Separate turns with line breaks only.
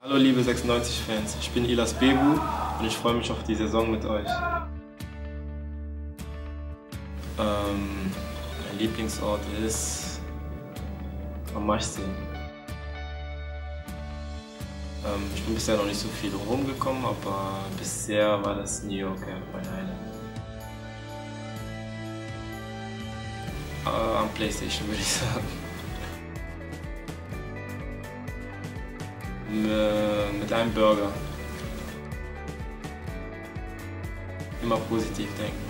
Hallo liebe 96-Fans, ich bin Ilas Bebu und ich freue mich auf die Saison mit euch. Mein Lieblingsort ist am Maschsee. Ich bin bisher noch nicht so viel rumgekommen, aber bisher war das New York mein Highlight. Am Playstation würde ich sagen. Mit einem Burger. Immer positiv denken.